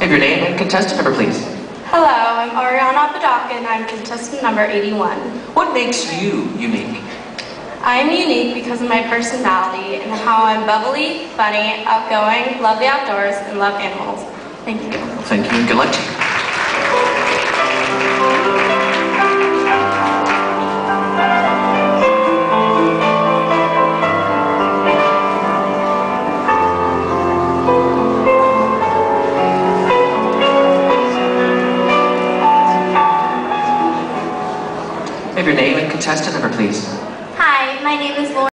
Have your name and contestant number, please. Hello, I'm Ariana and I'm contestant number 81. What makes you unique? I'm unique because of my personality and how I'm bubbly, funny, outgoing, love the outdoors, and love animals. Thank you. Thank you and good luck to you. Have your name and contestant number, please. Hi, my name is Lauren.